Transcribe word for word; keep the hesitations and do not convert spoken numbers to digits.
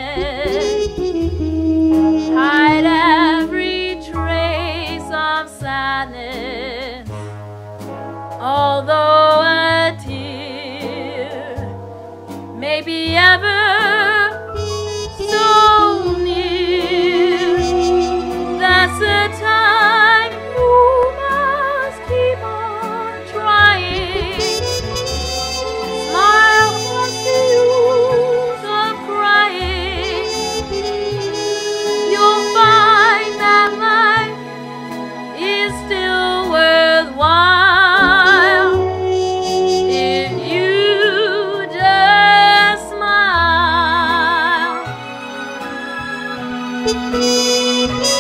sadness, hide every trace of sadness, although a tear may be ever so near. That's the time you must keep on trying. Smile, what's the use of crying? You'll find that life is still worthwhile if you just smile.